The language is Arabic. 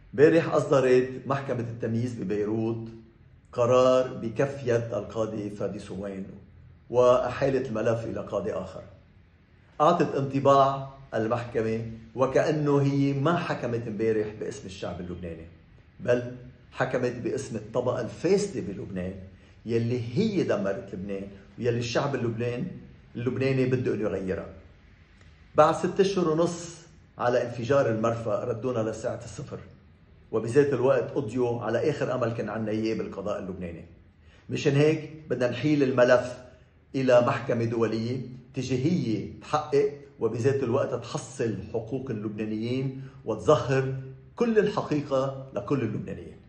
امبارح أصدرت محكمة التمييز ببيروت قرار بكف يد القاضي فادي سوان وأحالت الملف إلى قاضي آخر. أعطت انطباع المحكمة وكأنه هي ما حكمت امبارح باسم الشعب اللبناني، بل حكمت باسم الطبقة الفاسدة بلبنان يلي هي دمرت لبنان ويلي الشعب اللبناني بده انه يغيرها. بعد 6 أشهر ونص على انفجار المرفأ ردونا لساعة الصفر، وبذات الوقت قضيوا على آخر أمل كان عنا إياه بالقضاء اللبناني. مشان هيك بدنا نحيل الملف إلى محكمة دولية تجي هي تحقق وبذات الوقت تحصل حقوق اللبنانيين وتظهر كل الحقيقة لكل اللبنانيين.